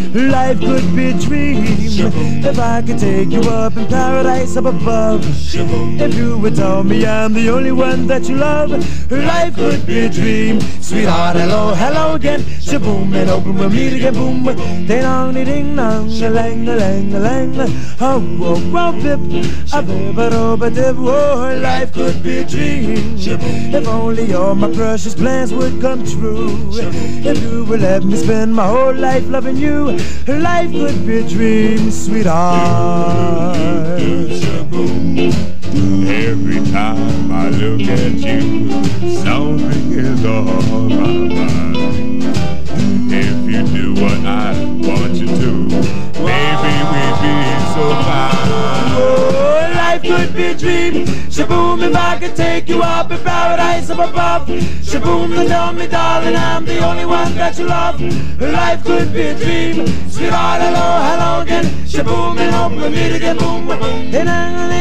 life could be a dream. If I could take you up in paradise up above, if you would tell me I'm the only one that you love, life could be a dream. Sweetheart, hello, hello again. Shaboom, and open we'll meet again. Boom, ding dong, ding dong, a lang, a lang, a lang. Oh, oh, oh, pip, a bip, a dip. Oh, life could be a dream. If only all my precious plans would come true. If you would let me spend my whole life loving you, life could be a dream, sweetheart. Every time I look at you, something is on my mind. If you do what I want you to, maybe we'd be so fine. Oh, life could be a dream. Shaboom, if I could take you up in paradise up above. Shaboom, then tell me, darling, I'm the only one that you love. Life could be a dream. Sweetheart, hello, hello again. Shaboom, and hope we meet again. Boom, boom.